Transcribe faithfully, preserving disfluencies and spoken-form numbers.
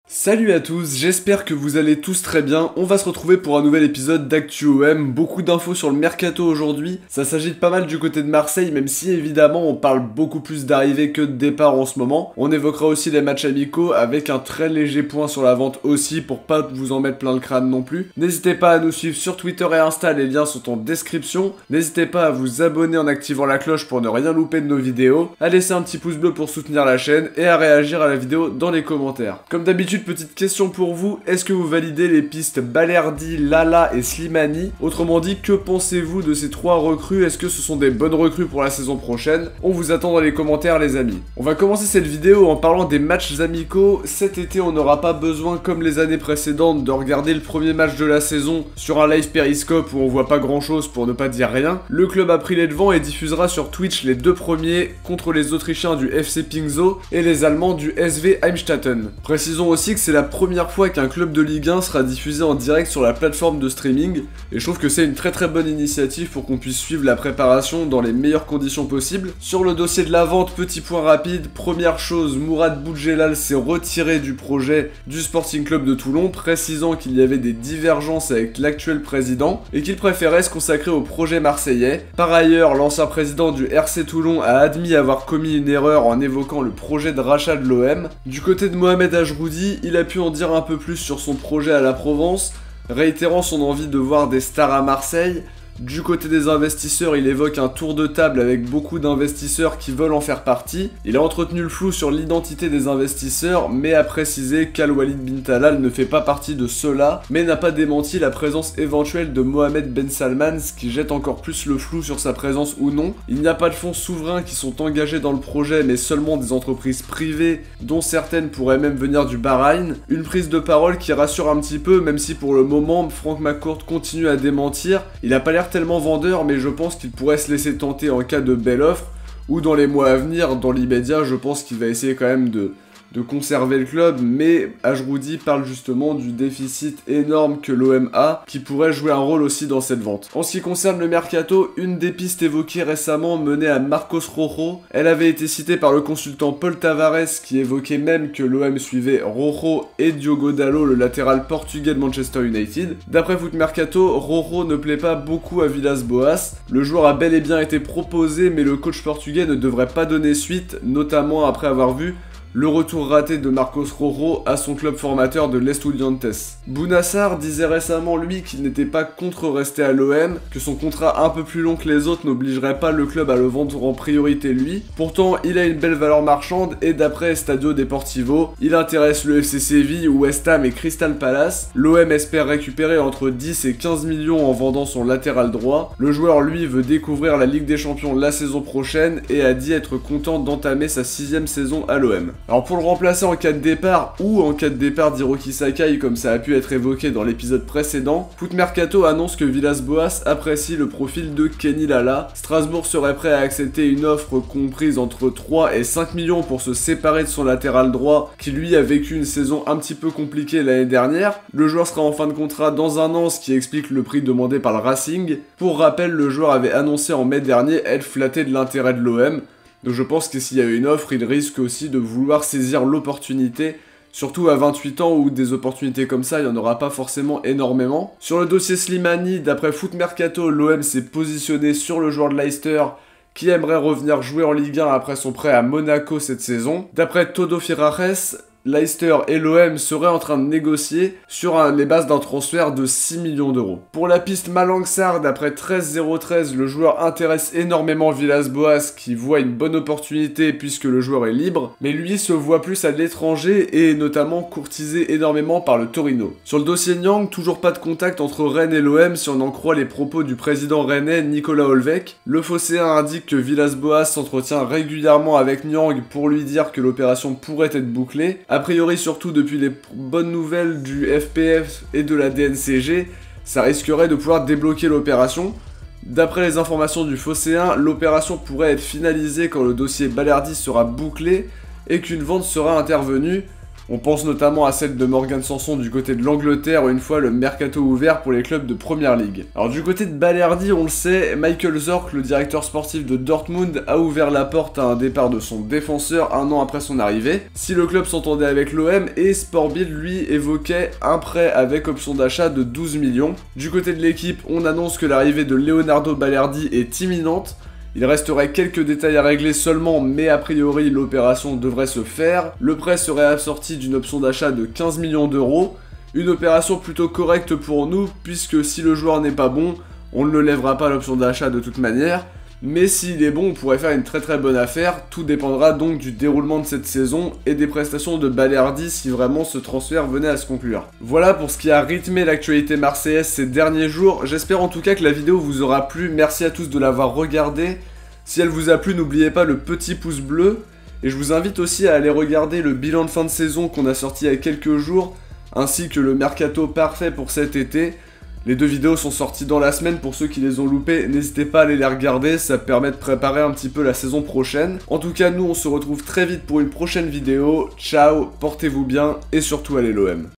Salut à tous, j'espère que vous allez tous très bien. On va se retrouver pour un nouvel épisode d'ActuOM. Beaucoup d'infos sur le mercato aujourd'hui. Ça s'agite pas mal du côté de Marseille, même si évidemment on parle beaucoup plus d'arrivées que de départ en ce moment. On évoquera aussi les matchs amicaux avec un très léger point sur la vente aussi pour pas vous en mettre plein le crâne non plus. N'hésitez pas à nous suivre sur Twitter et Insta, les liens sont en description. N'hésitez pas à vous abonner en activant la cloche pour ne rien louper de nos vidéos, à laisser un petit pouce bleu pour soutenir la chaîne et à réagir à la vidéo dans les commentaires. Comme d'habitude, petite question pour vous, est-ce que vous validez les pistes Balerdi, Lala et Slimani? Autrement dit, que pensez-vous de ces trois recrues? Est-ce que ce sont des bonnes recrues pour la saison prochaine? On vous attend dans les commentaires les amis. On va commencer cette vidéo en parlant des matchs amicaux. Cet été, on n'aura pas besoin, comme les années précédentes, de regarder le premier match de la saison sur un live périscope où on voit pas grand chose pour ne pas dire rien. Le club a pris les devants et diffusera sur Twitch les deux premiers contre les Autrichiens du F C Pingzo et les Allemands du S V Heimstatten. Précisons aussi que c'est la première fois qu'un club de Ligue un sera diffusé en direct sur la plateforme de streaming, et je trouve que c'est une très très bonne initiative pour qu'on puisse suivre la préparation dans les meilleures conditions possibles. Sur le dossier de la vente, petit point rapide, première chose, Mourad Boudjelal s'est retiré du projet du Sporting Club de Toulon, précisant qu'il y avait des divergences avec l'actuel président, et qu'il préférait se consacrer au projet marseillais. Par ailleurs, l'ancien président du R C Toulon a admis avoir commis une erreur en évoquant le projet de rachat de l'O M. Du côté de Mohamed Ajroudi, il a pu en dire un peu plus sur son projet à la Provence, réitérant son envie de voir des stars à Marseille. Du côté des investisseurs, il évoque un tour de table avec beaucoup d'investisseurs qui veulent en faire partie. Il a entretenu le flou sur l'identité des investisseurs, mais a précisé qu'Al-Walid bin Talal ne fait pas partie de ceux-là, mais n'a pas démenti la présence éventuelle de Mohamed Ben Salman, ce qui jette encore plus le flou sur sa présence ou non. Il n'y a pas de fonds souverains qui sont engagés dans le projet, mais seulement des entreprises privées, dont certaines pourraient même venir du Bahreïn. Une prise de parole qui rassure un petit peu, même si pour le moment, Frank McCourt continue à démentir. Il n'a pas l'air tellement vendeur, mais je pense qu'il pourrait se laisser tenter en cas de belle offre, ou dans les mois à venir. Dans l'immédiat, je pense qu'il va essayer quand même de, de conserver le club, mais Ajroudi parle justement du déficit énorme que l'O M a, qui pourrait jouer un rôle aussi dans cette vente. En ce qui concerne le mercato, une des pistes évoquées récemment menait à Marcos Rojo. Elle avait été citée par le consultant Paul Tavares, qui évoquait même que l'O M suivait Rojo et Diogo Dalot, le latéral portugais de Manchester United. D'après Foot Mercato, Rojo ne plaît pas beaucoup à Villas-Boas. Le joueur a bel et bien été proposé, mais le coach portugais ne devrait pas donner suite, notamment après avoir vu le retour raté de Marcos Rojo à son club formateur de l'Estudiantes. Bounassar disait récemment, lui, qu'il n'était pas contre rester à l'O M, que son contrat un peu plus long que les autres n'obligerait pas le club à le vendre en priorité lui. Pourtant, il a une belle valeur marchande et d'après Stadio Deportivo, il intéresse le F C Séville, West Ham et Crystal Palace. L'O M espère récupérer entre dix et quinze millions en vendant son latéral droit. Le joueur, lui, veut découvrir la Ligue des Champions la saison prochaine et a dit être content d'entamer sa sixième saison à l'O M. Alors pour le remplacer en cas de départ ou en cas de départ d'Hiroki Sakai comme ça a pu être évoqué dans l'épisode précédent, Foot Mercato annonce que Villas-Boas apprécie le profil de Kenny Lala. Strasbourg serait prêt à accepter une offre comprise entre trois et cinq millions pour se séparer de son latéral droit qui lui a vécu une saison un petit peu compliquée l'année dernière. Le joueur sera en fin de contrat dans un an, ce qui explique le prix demandé par le Racing. Pour rappel, le joueur avait annoncé en mai dernier être flatté de l'intérêt de l'O M. Donc je pense que s'il y a une offre, il risque aussi de vouloir saisir l'opportunité, surtout à vingt-huit ans où des opportunités comme ça, il n'y en aura pas forcément énormément. Sur le dossier Slimani, d'après Foot Mercato, l'O M s'est positionné sur le joueur de Leicester qui aimerait revenir jouer en Ligue un après son prêt à Monaco cette saison. D'après Todo Firares, Leicester et l'O M seraient en train de négocier sur un, les bases d'un transfert de six millions d'euros. Pour la piste Malang Sarr, d'après treize zéro treize, le joueur intéresse énormément Villas-Boas qui voit une bonne opportunité puisque le joueur est libre, mais lui se voit plus à l'étranger et est notamment courtisé énormément par le Torino. Sur le dossier Nyang, toujours pas de contact entre Rennes et l'O M si on en croit les propos du président rennais Nicolas Olvec. Le Phocéen indique que Villas-Boas s'entretient régulièrement avec Nyang pour lui dire que l'opération pourrait être bouclée. A priori, surtout depuis les bonnes nouvelles du F P F et de la D N C G, ça risquerait de pouvoir débloquer l'opération. D'après les informations du Phocéen, l'opération pourrait être finalisée quand le dossier Balerdi sera bouclé et qu'une vente sera intervenue. On pense notamment à celle de Morgan Sanson du côté de l'Angleterre, une fois le mercato ouvert pour les clubs de Première Ligue. Alors du côté de Balerdi, on le sait, Michael Zorc, le directeur sportif de Dortmund, a ouvert la porte à un départ de son défenseur un an après son arrivée. Si le club s'entendait avec l'O M, et Sportbild lui évoquait un prêt avec option d'achat de douze millions. Du côté de l'équipe, on annonce que l'arrivée de Leonardo Balerdi est imminente. Il resterait quelques détails à régler seulement, mais a priori l'opération devrait se faire. Le prêt serait assorti d'une option d'achat de quinze millions d'euros. Une opération plutôt correcte pour nous, puisque si le joueur n'est pas bon, on ne le lèvera pas l'option d'achat de toute manière. Mais s'il est bon, on pourrait faire une très très bonne affaire. Tout dépendra donc du déroulement de cette saison et des prestations de Balerdi si vraiment ce transfert venait à se conclure. Voilà pour ce qui a rythmé l'actualité marseillaise ces derniers jours. J'espère en tout cas que la vidéo vous aura plu. Merci à tous de l'avoir regardée. Si elle vous a plu, n'oubliez pas le petit pouce bleu. Et je vous invite aussi à aller regarder le bilan de fin de saison qu'on a sorti il y a quelques jours, ainsi que le mercato parfait pour cet été. Les deux vidéos sont sorties dans la semaine, pour ceux qui les ont loupées, n'hésitez pas à aller les regarder, ça permet de préparer un petit peu la saison prochaine. En tout cas, nous on se retrouve très vite pour une prochaine vidéo, ciao, portez-vous bien et surtout allez l'O M.